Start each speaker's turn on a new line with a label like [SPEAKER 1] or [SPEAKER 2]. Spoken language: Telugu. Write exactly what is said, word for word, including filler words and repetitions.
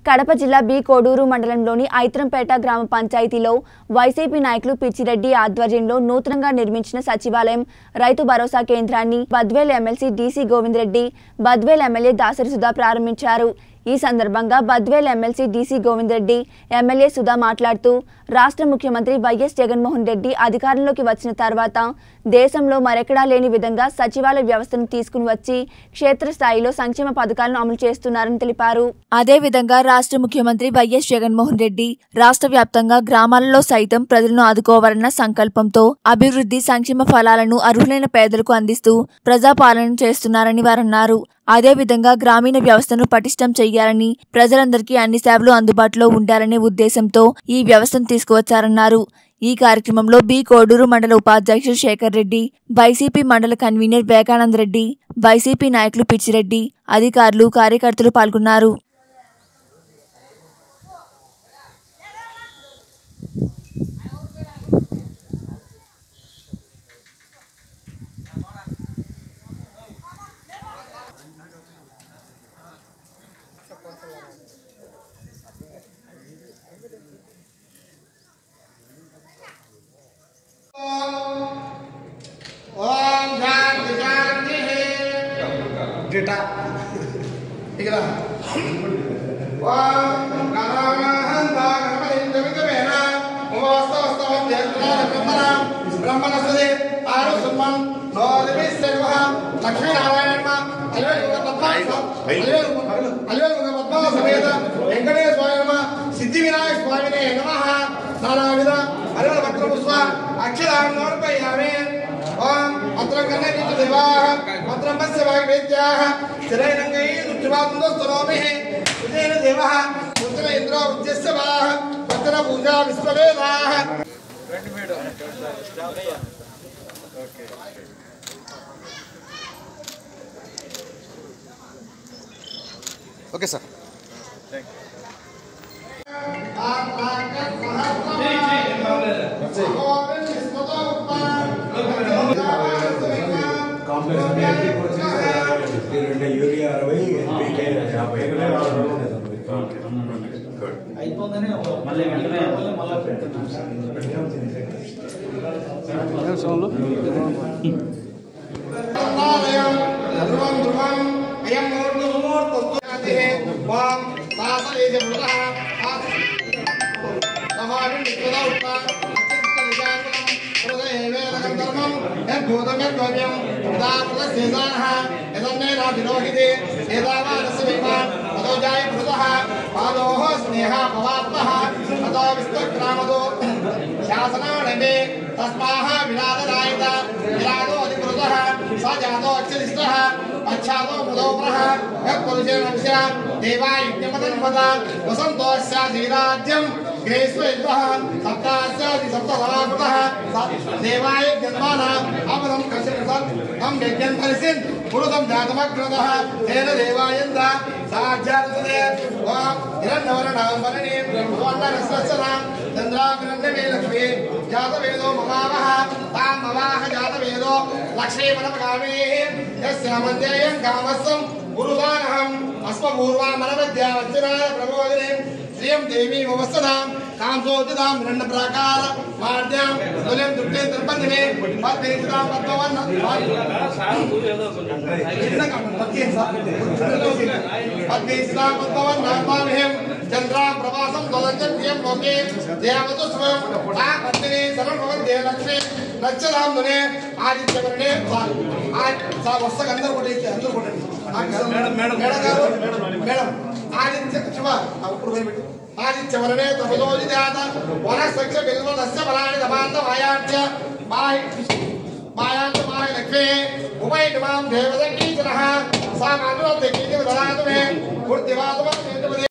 [SPEAKER 1] కడప జిల్లా బి కోడూరు మండలంలోని ఐత్రంపేట గ్రామ పంచాయతీలో వైసీపీ నాయకులు పిచ్చిరెడ్డి ఆధ్వర్యంలో నూతనంగా నిర్మించిన సచివాలయం, రైతు భరోసా కేంద్రాన్ని Badvel MLC DC Govindareddy, Badvel MLA Dasari Sudha ప్రారంభించారు। ఈ సందర్భంగా Badvel MLC DC Govindareddy, MLA Sudha మాట్లాడుతూ రాష్ట్ర ముఖ్యమంత్రి వైఎస్ జగన్మోహన్ రెడ్డి అధికారంలోకి వచ్చిన తర్వాత దేశంలో మరెక్కడా లేని విధంగా సచివాలయ వ్యవస్థను తీసుకుని వచ్చి క్షేత్రస్థాయిలో సంక్షేమ పథకాలను అమలు చేస్తున్నారని తెలిపారు। అదే విధంగా రాష్ట్ర ముఖ్యమంత్రి వైఎస్ జగన్మోహన్ రెడ్డి రాష్ట్ర వ్యాప్తంగా గ్రామాలలో సైతం ప్రజలను ఆదుకోవాలన్న సంకల్పంతో అభివృద్ధి సంక్షేమ ఫలాలను అర్హులైన పేదలకు అందిస్తూ ప్రజాపాలన చేస్తున్నారని వారన్నారు। అదే విధంగా గ్రామీణ వ్యవస్థను పటిష్టం చేయాలని, ప్రజలందరికీ అన్ని సేవలు అందుబాటులో ఉండాలనే ఉద్దేశంతో ఈ వ్యవస్థను తీసుకువచ్చారన్నారు। ఈ కార్యక్రమంలో బి కోడూరు మండల ఉపాధ్యక్షుడు శేఖర్ రెడ్డి, వైసీపీ మండల కన్వీనర్ వివేకానంద రెడ్డి, వైసీపీ నాయకులు పిచ్చిరెడ్డి, అధికారులు, కార్యకర్తలు పాల్గొన్నారు।
[SPEAKER 2] ओम शांति शांति डेटा ठीक है। ओम नारायण नारायण विद्यमेना ओमस्तवस्तव जयत्रा ब्रह्मणस्ते आरुसुमन नोदिवि सर्वः लक्ष्मी नारायण अलवेल पद्मा अलवेल अलवेल पद्मा समेत वेंकटेश्वर स्वामी नमः सिद्धि विनायक स्वामिने नमः नानाविध अलवेल पत्र पुष्प अक्षरां समर्पयामि। ओम अत्रं कन्ने देवाः अत्रं मत्स्य भागवेद्याः चिरैरङ्गै दुष्टवान्दस्तनोमिः उदयेन देवः पुत्र इन्द्रो उद्यस्य वाः पत्र पूजा विश्ववेदाः।
[SPEAKER 3] ओके सर, थैंक
[SPEAKER 4] యూరియా అరవై యాభై అయిపోతుందని మళ్ళీ వెంటనే మళ్ళీ పెడుతున్నాం
[SPEAKER 2] तस्माः विराजदायित विराजो अधिकृतः स जातो अक्षरिष्टः अच्छादो मदोप्रः यत्पुरुषेणस्य देवायज्ञमतन्वता वसन्तोऽस्याधिराज्यं ग्रेष्वेन्द्रः सप्तास्यादि सप्तधराकृतः देवाय जन्माना अमरं कश्यपसत् तं यज्ञन्तरिसिन् पुरुषं जातमग्रतः तेन देवायन्द्र साक्षात्ते वां हिरण्यवर्णां वरणीं सुवर्णरसस्यनां चन्द्राभिरण्यमेलक्ष्मी जातवेदो ममावः तां ममाह जातवेदो लक्ष्मीपरमगामिः यस्य मध्येयं कामस्सं गुरुदानहम् अस्मपूर्वा मनवद्यावच्चनाय प्रबोधिनीं श्रियं देवी ववस्तदां कांसोदितां हिरण्यप्राकार मार्द्यां तुल्यं दुर्गें तिरुपतिने पद्मेशितां पद्मवन् पद्मेशितां पद्मवन् नामामिहं चन्द्रां प्रवासं दोलञ्जन्यं लोके देवतु स्वयं सा पद्मिनी सर्वभवन्ते लक्ष्मी नक्षदां दुने आदित्यवर्णे आज सा वस्तक अंदर कोटेకి अंदर कोटेకి madam madam madam madam Aditya Shiva అప్పుడు పోయి आदित्यवर्णे तपसोजितात वनस्वच्छ बिल्वनस्य फलानि दमान्त मायाच्च माहि मायाच्च माहि लक्ष्मी उपैटमां देवदकीचनः सा मातुरं देकीति ददातु मे मूर्तिवातुमं